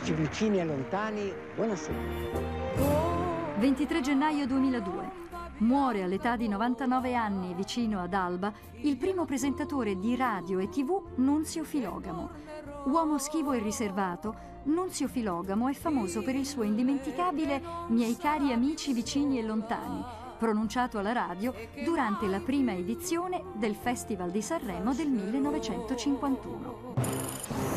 amici vicini e lontani, buonasera. 23 gennaio 2002. Muore all'età di 99 anni, vicino ad Alba, il primo presentatore di radio e TV, Nunzio Filogamo. Uomo schivo e riservato, Nunzio Filogamo è famoso per il suo indimenticabile "Miei cari amici vicini e lontani", pronunciato alla radio durante la prima edizione del Festival di Sanremo del 1951.